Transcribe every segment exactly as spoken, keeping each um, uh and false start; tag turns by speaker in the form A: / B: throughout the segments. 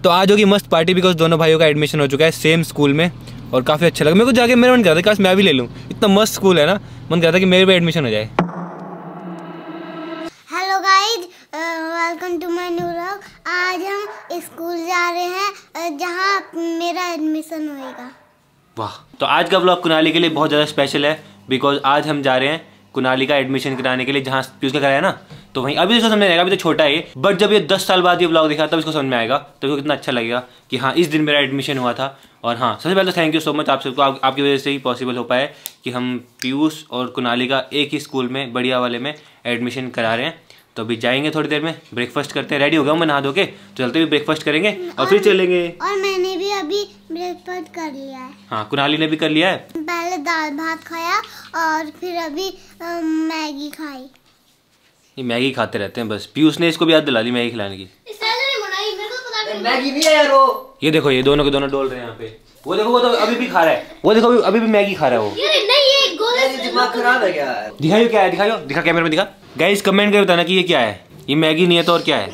A: तो आज होगी मस्त पार्टी बिकॉज दोनों भाइयों का एडमिशन हो चुका है सेम स्कूल में और काफ़ी अच्छा लगा। मेरे को जाके मेरा मन करता है काश मैं भी ले लूँ, इतना मस्त स्कूल है ना, मन करता है कि मेरे भी एडमिशन हो जाए।
B: Hello guys, welcome to my new vlog. आज हम स्कूल जा रहे हैं जहाँ मेरा एडमिशन होएगा।
A: वाह, तो आज का व्लॉग कुनाली के लिए बहुत ज़्यादा स्पेशल है बिकॉज आज हम जा रहे हैं कुनाली का एडमिशन कराने के लिए जहाँ पीयूष का कराया ना, तो वहीं अभी इसको समझ में आएगा, अभी तो छोटा है ये, बट जब ये दस साल बाद ये व्लॉग देखा तब इसको समझ में आएगा, तो इसको कितना अच्छा लगेगा कि हाँ इस दिन मेरा एडमिशन हुआ था। और हाँ, सबसे पहले तो थैंक यू सो मच आप सबको, आप, आपकी वजह से ही पॉसिबल हो पाए कि हम पीयूष और कुनाली का एक ही स्कूल में बढ़िया वाले में एडमिशन करा रहे हैं। तो अभी जाएंगे थोड़ी देर में, ब्रेकफास्ट करते हैं, रेडी हो गया मैं नहा धो के, तो चलते हुए ब्रेकफास्ट करेंगे और, और फिर चलेंगे।
B: और मैंने भी अभी ब्रेकफास्ट कर लिया है।
A: हाँ, कुनाली ने भी कर लिया है।
B: पहले दाल भात खाया और फिर अभी मैगी खाई।
A: ये मैगी खाते रहते हैं बस, पीयूष ने इसको भी याद दिला दी मैगी खिलाने की।
C: मैगी नहीं है यार वो।
A: ये देखो ये दोनों के दोनों डोल रहे हैं यहाँ पे, वो देखो वो तो अभी भी खा रहा है, वो देखो अभी भी मैगी खा रहा है वो।
C: दिमाग खराब है क्या?
A: दिखाइयो क्या है, दिखाइयो, दिखा कैमरे में दिखा। गाइस कमेंट करके बताना कि ये क्या है, ये मैगी नहीं है तो और क्या है।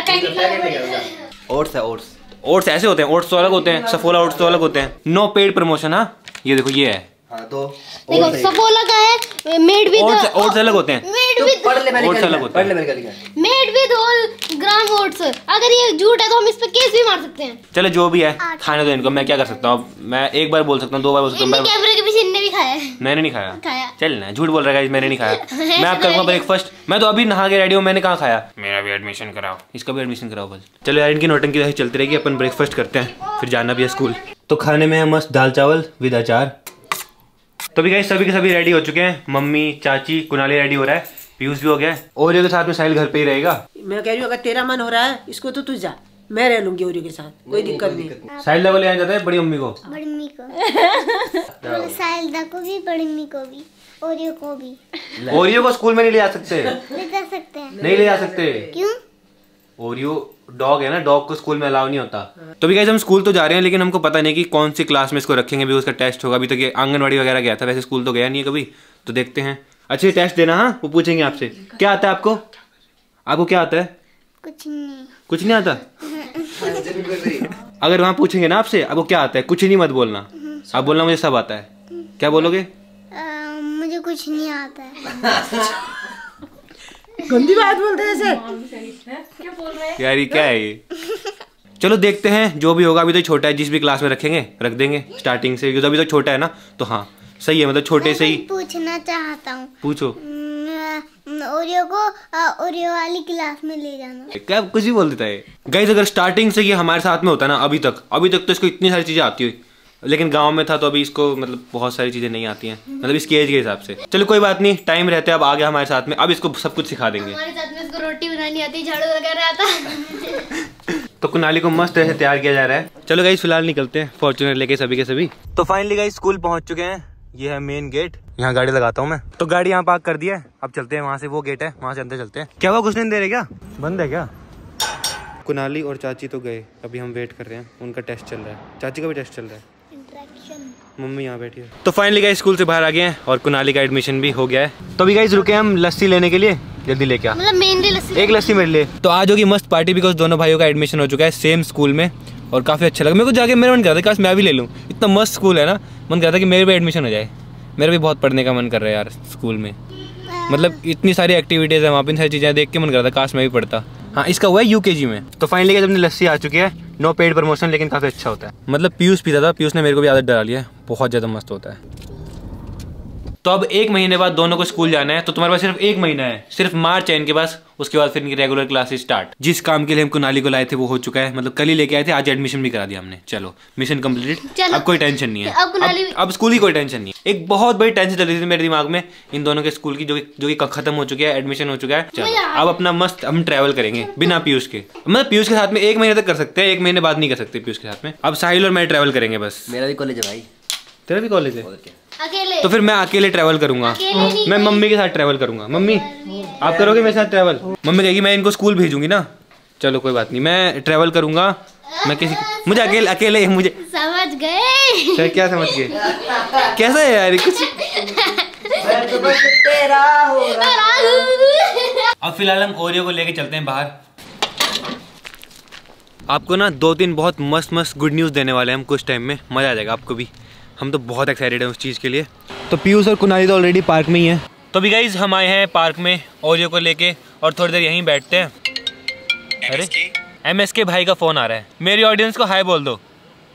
C: ओट्स है, ओट्स।
A: ओट्स ऐसे होते हैं, ओट्स तो अलग होते हैं, सफोला ओट्स तो अलग होते हैं। No paid promotion. हाँ ये देखो ये है।
C: हाँ तो
B: देखो सफोला का है, मेड विद
A: ओट्स, ओट्स अलग होते हैं,
B: मेड विद
C: पढ़ ले, मैंने
A: ओट्स अलग होते हैं,
B: made with whole grain oats. अगर ये झूठ है तो हम इस पे केस भी मार सकते हैं।
A: चलो जो भी है खाने दो इनको, मैं क्या कर सकता हूँ, मैं एक बार बोल सकता हूँ, दो बार बोल सकता हूँ।
B: कैमरे के पीछे इनने भी खाया है।
A: मैंने नहीं खाया,
B: खाया।
A: चल ना झूठ बोल रहा है, मैंने नहीं खाया। मैं आप करूँगा ब्रेकफास्ट, मैं तो अभी नहा के रेडी हूँ, मैंने कहाँ खाया। मेरा भी एडमिशन कराओ, इसका भी एडमिशन कराओ बस। चलो यार इनकी नोटंकी वैसे चलती रहेगी, अपन ब्रेकफास्ट करते हैं फिर जाना भी है स्कूल। तो खाने में है मस्त दाल चावल विद अचार। तो भी गाइस सभी के सभी रेडी हो चुके हैं, मम्मी चाची कुनाली रेडी हो रहा है, पीयूष भी हो गया है, ओरियो के साथ में साहिल घर पे ही रहेगा।
D: मैं कह रही हूँ अगर तेरा मन हो रहा है इसको तो तू जा, मैं रह लूंगी ओरियो के साथ, कोई दिक्कत नहीं।
A: साहिल दा को ले आया जाता है बड़ी मम्मी को,
B: बड़ी मम्मी को साहिल दा को भी, बड़ी मम्मी को भी, ओरियो को भी।
A: ओरियो को स्कूल में नहीं ले जा सकते,
B: ले जा सकते हैं।
A: नहीं ले जा सकते।
B: क्यों?
A: ओरियो डॉग है ना, डॉग को स्कूल में अलाउ नहीं होता। तो भी गाइस हम स्कूल तो जा रहे हैं लेकिन हमको पता नहीं कि कौन सी क्लास में इसको रखेंगे, भी उसका टेस्ट होगा। अभी तक ये आंगनवाड़ी वगैरह गया था, वैसे स्कूल तो गया नहीं है कभी, तो देखते हैं। अच्छे टेस्ट देना, हाँ वो पूछेंगे आपसे क्या आता है आपको, आपको क्या आता है?
B: कुछ नहीं।
A: कुछ नहीं आता? अगर वहाँ पूछेंगे ना आपसे आपको क्या आता है, कुछ नहीं मत बोलना, आप बोलना मुझे सब आता है। क्या बोलोगे?
B: मुझे कुछ नहीं आता है।
D: गंदी बात बोलते हैं ऐसे।
E: क्या बोल रहे हैं
A: यार ये क्या है ये? चलो देखते हैं जो भी होगा, अभी तो छोटा है, जिस भी क्लास में रखेंगे रख देंगे स्टार्टिंग से, क्योंकि अभी तो छोटा है ना, तो हाँ सही है, मतलब छोटे से ही।
B: पूछना चाहता हूँ,
A: पूछो।
B: ओरियो को ओरियो वाली क्लास में ले जाना।
A: क्या कुछ भी बोल देता है गाइस। अगर स्टार्टिंग से ये हमारे साथ में होता ना, अभी तक अभी तक तो इसको इतनी सारी चीजें आती हुई, लेकिन गांव में था तो अभी इसको मतलब बहुत सारी चीजें नहीं आती हैं, मतलब इसकी एज के हिसाब से। चलो कोई बात नहीं, टाइम रहते अब आ गया हमारे साथ में, अब इसको सब कुछ सिखा देंगे।
B: हमारे साथ में इसको रोटी बनानी आती, झाड़ू वगैरह आता।
A: तो कुनाली को मस्त तरह से तैयार किया जा रहा है। चलो गाइस फिलहाल निकलते हैं फॉर्च्यूनर लेके सभी के सभी। तो फाइनली गाइस स्कूल पहुंच चुके हैं, ये है मेन गेट, यहाँ गाड़ी लगाता हूँ मैं। तो गाड़ी यहाँ पार्क कर दिया है, अब चलते हैं वहाँ से, वो गेट है वहाँ से अंदर चलते हैं। क्या हुआ, कुछ नहीं दे रहे क्या, बंद है क्या? कुनाली और चाची तो गए, अभी हम वेट कर रहे हैं, उनका टेस्ट चल रहा है, चाची का भी टेस्ट चल रहा है, मम्मी यहाँ बैठी है। तो फाइनली गाइस स्कूल से बाहर आ गए हैं और कुनाली का एडमिशन भी हो गया है। तो अभी गाइस रुके हम लस्सी लेने के लिए, जल्दी लेके आ,
B: मतलब मेनली लस्सी,
A: एक लस्सी मेरे लिए। तो आज होगी मस्त पार्टी बिकॉज दोनों भाइयों का एडमिशन हो चुका है सेम स्कूल में और काफ़ी अच्छा लगा। मेरे को जाके मेरा मन करता है काश मैं भी ले लूँ, इतना मस्त स्कूल है ना, मन करता है कि मेरे भी एडमिशन हो जाए। मेरा भी बहुत पढ़ने का मन कर रहा है यार स्कूल में, मतलब इतनी सारी एक्टिविटीज़ है वहाँ पर, सारी चीज़ें देख के मन करता है काश मैं भी पढ़ता। हाँ इसका हुआ है यूकेजी में। तो फाइनली गाइस अपनी लस्सी आ चुकी है, नो पेड प्रमोशन, लेकिन काफ़ी अच्छा होता है, मतलब पीयूष पीता था, पीयूष ने मेरे को भी आदत डाल लिया है, बहुत ज़्यादा मस्त होता है। तो अब एक महीने बाद दोनों को स्कूल जाना है, तो तुम्हारे पास सिर्फ एक महीना है, सिर्फ मार्च है इनके पास, उसके बाद फिर इनकी रेगुलर क्लासेस स्टार्ट। जिस काम के लिए हम कुनाली को लाए थे वो हो चुका है, मतलब कल ही लेके आए थे, आज एडमिशन भी करा दिया हमने। चलो मिशन कंप्लीट, अब कोई टेंशन नहीं है,
B: अब,
A: अब, अब स्कूल की कोई टेंशन नहीं है। एक बहुत बड़ी टेंशन चल रही थी मेरे दिमाग में इन दोनों के स्कूल की, जो जो कि खत्म हो चुकी है, एडमिशन हो चुका है। चलो अब अपना मस्त हम ट्रैवल करेंगे बिना पीयूष के, मतलब पीयूष के साथ में एक महीने तक कर सकते हैं, एक महीने बाद नहीं कर सकते पीयूष के साथ में। अब साहिल और मैं ट्रैवल करेंगे बस।
C: मेरा भी कॉलेज है भाई।
A: तेरा भी कॉलेज है?
B: अकेले?
A: तो फिर मैं अकेले ट्रैवल करूंगा, मैं मम्मी के साथ ट्रैवल करूंगा। मम्मी आप करोगे मेरे साथ ट्रैवल? मम्मी कहेगी मैं इनको स्कूल भेजूंगी ना। चलो कोई बात नहीं, मैं ट्रैवल करूंगा, मैं किसी मुझे अकेले अकेले मुझे
B: समझ गए?
A: सर क्या समझ गए? कैसा है यार कुछ? अब फिलहाल हम ओरियो को लेके चलते हैं बाहर। आपको ना दो तीन बहुत मस्त मस्त गुड न्यूज़ देने वाले हैं हम कुछ टाइम में, मज़ा आ जाएगा आपको भी। हम तो बहुत एक्साइटेड हैं उस चीज़ के लिए। तो पीयूष और कुनाली तो ऑलरेडी पार्क में ही हैं। तो अभी गाइज हम आए हैं पार्क में ओरियो को लेके और थोड़ी देर यहीं बैठते हैं। अरे एम एस के भाई का फ़ोन आ रहा है, मेरी ऑडियंस को हाय बोल दो।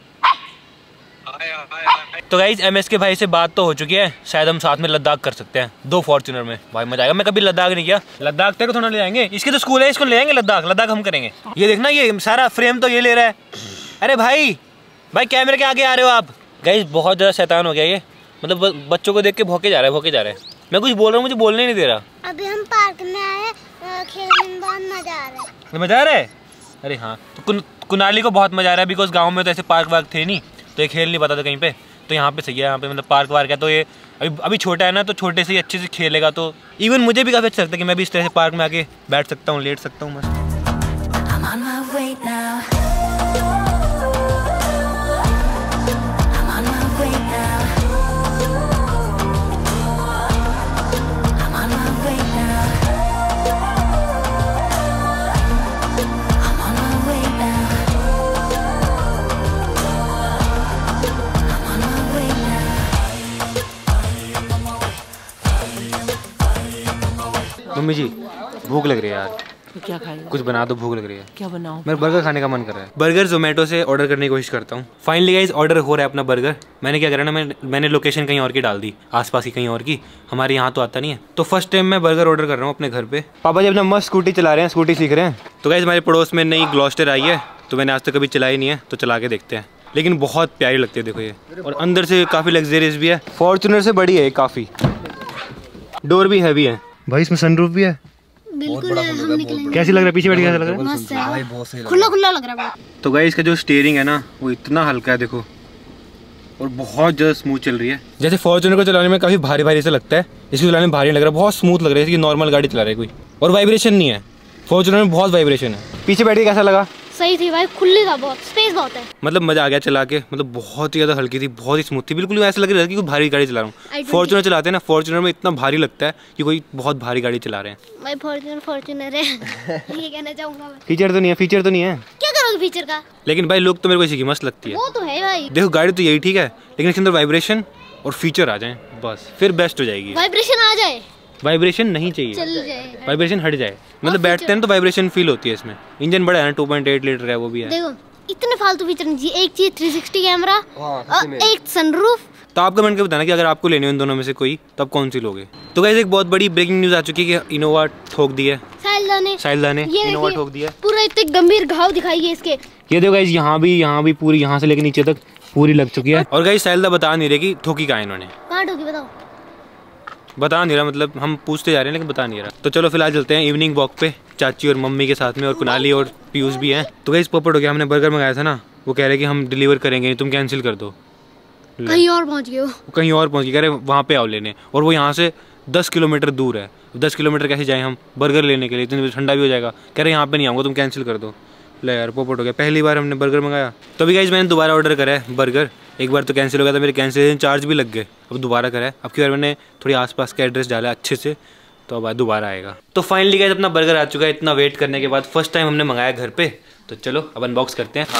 A: तो गाइज एम एस के भाई से बात तो हो चुकी है, शायद हम साथ में लद्दाख कर सकते हैं दो फॉर्च्यूनर में। भाई मजा आएगा, मैं कभी लद्दाख नहीं किया। लद्दाख तेरे को थोड़ा ले जाएंगे, इसके तो स्कूल है, इसको ले जाएंगे लद्दाख। लद्दाख हम करेंगे। ये देखना ये सारा फ्रेम तो ये ले रहा है। अरे भाई भाई कैमरे के आगे आ रहे हो आप। गाइज बहुत ज़्यादा शैतान हो गया ये, मतलब बच्चों को देख के भौंके जा रहा है भौंके जा रहा है। मैं कुछ बोल रहा हूँ, मुझे बोलने ही नहीं दे रहा।
B: अभी हम पार्क में आए, खेलने में बहुत मजा आ रहा है।
A: मजा आ रहा है? अरे हाँ, तो कुन, कुनाली को बहुत मजा आ रहा है बिकॉज गाँव में तो ऐसे पार्क वार्क थे नहीं, तो ये खेल नहीं पाता था कहीं पे। तो यहाँ पे सही है, यहाँ पे मतलब पार्क वार्क है। तो ये अभी अभी छोटा है ना, तो छोटे से ही अच्छे से खेलेगा। तो इवन मुझे भी काफ़ी अच्छा लगता है कि मैं भी इस तरह से पार्क में आके बैठ सकता हूँ, लेट सकता हूँ मस्त। मम्मी जी भूख लग रही है यार,
D: तो क्या खाएगा?
A: कुछ बना दो, भूख लग रही है।
D: क्या बनाऊं?
A: मेरा बर्गर खाने का मन कर रहा है। बर्गर जोमेटो से ऑर्डर करने की कोशिश करता हूँ। फाइनली गाइस ऑर्डर हो रहा है अपना बर्गर। मैंने क्या करा ना, मैं मैंने लोकेशन कहीं और की डाल दी, आसपास की कहीं और की। हमारे यहाँ तो आता नहीं है। तो फर्स्ट टाइम मैं बर्गर ऑर्डर कर रहा हूँ अपने घर पे। पापा जी अपना मस्त स्कूटी चला रहे हैं, स्कूटी सीख रहे हैं। तो गाइस हमारे पड़ोस में नई ग्लॉस्टर आई है, तो मैंने आज तक कभी चलाई नहीं है, तो चला के देखते हैं। लेकिन बहुत प्यारी लगती है देखो ये, और अंदर से काफ़ी लग्जरियस भी है। फॉर्चुनर से बड़ी है काफ़ी, डोर भी हैवी है भाई, इसमें सनरूफ भी है।
B: बिल्कुल है, हम निकलेंगे।
A: कैसी लग रहा है पीछे बैठ के, कैसा लग रहा है?
B: मस्त है, खुला खुला लग रहा है।
A: तो गाइस इसका जो स्टीयरिंग है ना, वो इतना हल्का है देखो, और बहुत ज़्यादा स्मूथ चल रही है। जैसे फॉर्च्यूनर को चलाने में काफ़ी भारी भारी से लगता है, इसको चलाने में भारी नहीं लग रहा, बहुत स्मूथ लग रहा है, जैसे कि नॉर्मल गाड़ी चला रहा है कोई। और वाइब्रेशन नहीं है, फॉर्च्यूनर में बहुत वाइब्रेशन है। पीछे बैठ के कैसा लगा?
B: सही थी भाई, खुली था बहुत, स्पेस बहुत है।
A: मतलब मजा आ गया चला के, मतलब बहुत ही ज़्यादा हल्की थी, बहुत ही स्मूथ थी, बिल्कुल ऐसा लग रहा था कि कोई भारी गाड़ी चला रहा हूँ। फॉर्च्यूनर चलाते हैं ना, फॉर्च्यूनर में इतना भारी लगता है कि कोई बहुत भारी गाड़ी चला रहे हैं।
B: भाई फॉर्च्यूनर फॉर्च्यूनर है ये कहना चाहूँगा मैं।
A: फीचर तो नहीं है, फीचर तो नहीं है।
B: क्या करोगे फीचर का?
A: लेकिन भाई लोग तो मेरे को इसी की मस्त लगती है।
B: वो तो है भाई,
A: देखो गाड़ी तो यही ठीक है, लेकिन इसके अंदर वाइब्रेशन और फीचर आ जाए बस, फिर बेस्ट हो जाएगी।
B: वाइब्रेशन आ जाए,
A: वाइब्रेशन नहीं चाहिए,
B: चल जाए,
A: वाइब्रेशन हट जाए। मतलब बैठते हैं तो वाइब्रेशन फील होती है इसमें। इंजन बड़ा है ना, टू पॉइंट एट लीटर है, वो भी है।
B: देखो इतने फालतू फीचर नहीं चाहिए, एक चीज थ्री सिक्सटी कैमरा और एक सनरूफ।
A: तो आप कमेंट करके बताना कि अगर आपको लेनी हो इन दोनों में से कोई, तो आप कौन सी लोगे। तो गाइस एक बहुत बड़ी ब्रेकिंग न्यूज़ आ चुकी है कि इनोवा ठोक दी है,
B: साहिल ने
A: साहिल ने
B: ये
A: इनोवा
B: देखिए,
A: ठोक दिया है।
B: पूरा इतने गंभीर घाव दिखाई है इसके।
A: ये देखो गाइस, यहाँ भी यहाँ भी पूरी, यहाँ से लेकर नीचे तक पूरी लग चुकी है। और गाइस साहिल बता नहीं रहे कि ठोकी कहाँ है इन्होंने,
B: कहाँ ठोकी बताओ?
A: बता नहीं रहा, मतलब हम पूछते जा रहे हैं लेकिन बता नहीं रहा। तो चलो फिलहाल चलते हैं इवनिंग वॉक पे, चाची और मम्मी के साथ में, और कुनाली और पीयूष भी हैं। तो गाइस पोपट हो गया, हमने बर्गर मंगाया था ना, वो कह रहे कि हम डिलीवर करेंगे, तुम कैंसिल कर दो।
B: कहीं और पहुंच गए हो?
A: कहीं और पहुंच गए, कह रहे वहाँ पे आओ लेने, और वो यहाँ से दस किलोमीटर दूर है। दस किलोमीटर कैसे जाएं हम बर्गर लेने के लिए, इतनी ठंडा भी हो जाएगा। कह रहे यहाँ पे नहीं आऊँगा, तुम कैंसिल कर दो। ले यार पोपट हो गया, पहली बार हमने बर्गर मंगाया। तो अभी गाइस मैंने दोबारा ऑर्डर करा है बर्गर, एक बार तो कैंसिल हो गया था, मेरे कैंसिलेशन चार्ज भी लग गए, अब दोबारा करा है। अब की बार मैंने थोड़ी आसपास का एड्रेस डाला अच्छे से, तो अब दोबारा आएगा। तो फाइनली गाइस अपना बर्गर आ चुका है, इतना वेट करने के बाद फर्स्ट टाइम हमने मंगाया घर पे। तो चलो अब अनबॉक्स करते हैं।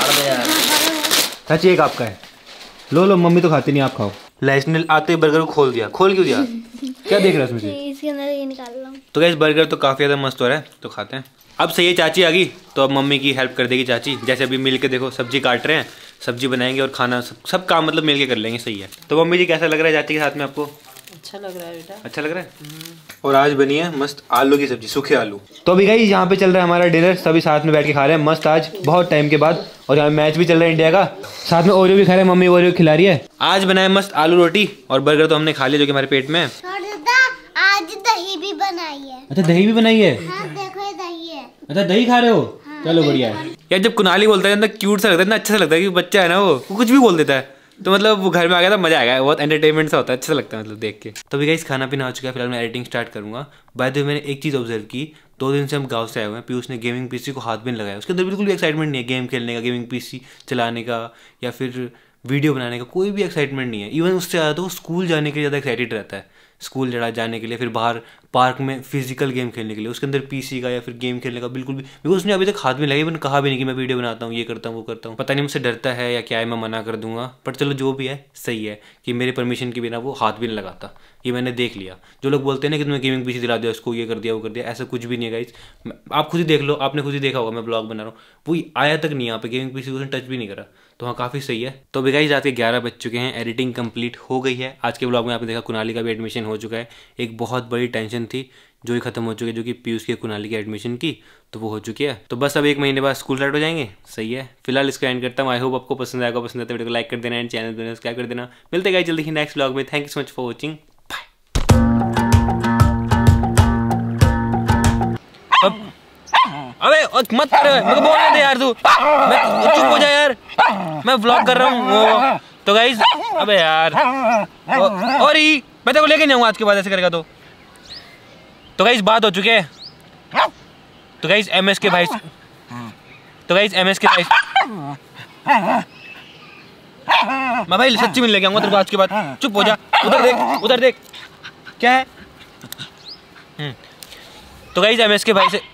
A: चाची एक आपका है, लो लो, मम्मी तो खाती नहीं, आप खाओ। लाइसने आते ही बर्गर को खोल दिया। खोल क्यों दिया? क्या देख रहा है उसमें?
B: इसके अंदर ये निकाल रहा हूँ।
A: तो गाइस बर्गर तो काफ़ी ज़्यादा मस्त हो रहा है, तो खाते हैं। अब सही है, चाची आ गई तो अब मम्मी की हेल्प कर देगी चाची। जैसे अभी मिल के देखो सब्जी काट रहे हैं, सब्जी बनाएंगे और खाना सब सब काम मतलब मिल के कर लेंगे, सही है। तो मम्मी जी कैसा लग रहा है चाची के साथ में आपको?
D: अच्छा लग रहा है बेटा,
A: अच्छा लग रहा है। और आज बनी है मस्त आलू की सब्जी, सूखे आलू। तो अभी गाइस यहाँ पे चल रहा है हमारा डिनर, सभी साथ में बैठ के खा रहे हैं मस्त आज बहुत टाइम के बाद। और यहाँ मैच भी चल रहा है इंडिया का, साथ में ओरियो भी खा रहे हैं, मम्मी ओरियो खिला रही है। आज बनाया मस्त आलू रोटी, और बर्गर तो हमने खा लिया जो कि हमारे पेट में है।
B: आज दही भी बनाई है।
A: अच्छा दही भी बनाई है?
B: हाँ देखो ये दही है।
A: अच्छा दही खा रहे हो? हाँ, चलो बढ़िया है यार। जब कुनाली बोलता है ना क्यूट सा लगता है, इतना अच्छा सा लगता है कि बच्चा है ना, वो कुछ भी बोल देता है। तो मतलब वो घर में आ गया था, मजा आएगा, बहुत एंटरटेनमेंट सा होता है, अच्छा सा लगता है मतलब देख के। तो भी गाइस खाना पीना हो चुका है, फिलहाल मैं एडिटिंग स्टार्ट करूंगा। बाय द वे मैंने एक चीज़ ऑब्जर्व की, दो दिन से हम गांव से आए हुए हैं, पीयूष ने गेमिंग पीसी को हाथ भी नहीं लगाया, उसके अंदर बिल्कुल भी एक्साइटमेंट नहीं है गेम खेलने का, गेमिंग पीसी चलाने का, या फिर वीडियो बनाने का, कोई भी एक्साइटमेंट नहीं है। इवन उससे ज़्यादा तो स्कूल जाने के लिए ज़्यादा एक्साइटेड रहता है, स्कूल जरा जाने के लिए, फिर बाहर पार्क में फिजिकल गेम खेलने के लिए, उसके अंदर पीसी का या फिर गेम खेलने का बिल्कुल भी, बिकॉज उसने अभी तक हाथ में लगे, मैंने कहा भी नहीं कि मैं वीडियो बनाता हूँ, ये करता हूँ, वो करता हूँ। पता नहीं मुझसे डरता है या क्या है, मैं मना कर दूंगा, बट चलो जो भी है सही है कि मेरे परमिशन के बिना वो हाथ भी नहीं लगाता। ये मैंने देख लिया। जो लोग बोलते हैं ना कि तुमने गेमिंग पीसी दिला दिया उसको, ये कर दिया वो कर दिया, ऐसा कुछ भी नहीं है गाइस। आप खुद ही देख लो, आपने खुद ही देखा होगा, मैं ब्लॉग बना रहा हूँ, वो आया तक नहीं यहाँ पे, गेमिंग पीसी उसने टच भी नहीं करा। तो हाँ काफ़ी सही है। तो अभी गाइस रात के ग्यारह बज चुके हैं, एडिटिंग कंप्लीट हो गई है। आज के ब्लॉग में आपने देखा कुनाली का भी एडमिशन हो चुका है। एक बहुत बड़ी टेंशन थी जो ही खत्म हो चुकी है, जो कि पीयूष की कुनाली की एडमिशन की, तो वो हो चुकी है। तो बस अब एक महीने बाद स्कूल स्टार्ट हो जाएंगे। सही है, फिलहाल इसको एंड करता हूँ। आई होप आपको पसंद आएगा, पसंद आता है वीडियो को लाइक कर देना एंड चैनल को सब्सक्राइब कर देना। मिलते हैं गाइस जल्दी ही नेक्स्ट ब्लॉग में। Thank you so much for watching. अबे मत कर, मेरे को बोलने दे यार, तू मैं चुप हो जा यार, मैं व्लॉग कर रहा हूँ। तो गाइस अबे यार, और ही मैं तेरे को लेके जाऊँगा आज के बाद, ऐसे करेगा तो तो गाइस बात हो चुकी है। तो गाइस एमएस के भाई तो गाइस एमएस के भाई मैं भाई सच्ची में लेके आऊँगा तेरे को आज के बाद। चुप हो जा, उधर देख उधर देख क्या है। तो गाइस एमएस के भाई से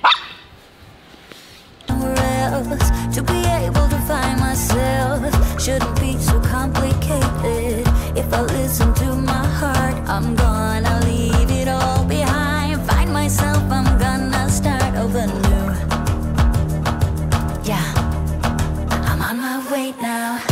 F: to be able to find myself shouldn't be so complicated. If I listen to my heart, I'm gonna leave it all behind. Find myself, I'm gonna start over new. Yeah, I'm on my way now.